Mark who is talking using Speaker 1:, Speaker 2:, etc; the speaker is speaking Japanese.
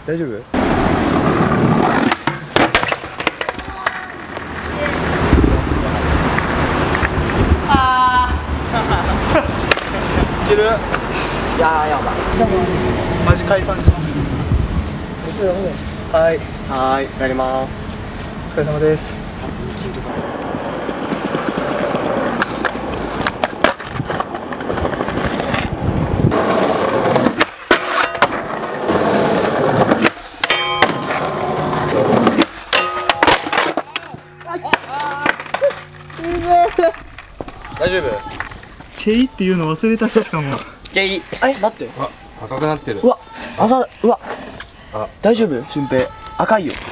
Speaker 1: 大丈夫？いける？いやー、やばい。マジ解散します。はい、帰ります。お疲れ様です。大丈夫？チェイっていうの忘れたし、しかも。チェイ。待って。
Speaker 2: 赤くなってる。
Speaker 1: うわ、うわ。大丈夫？俊平。赤いよ。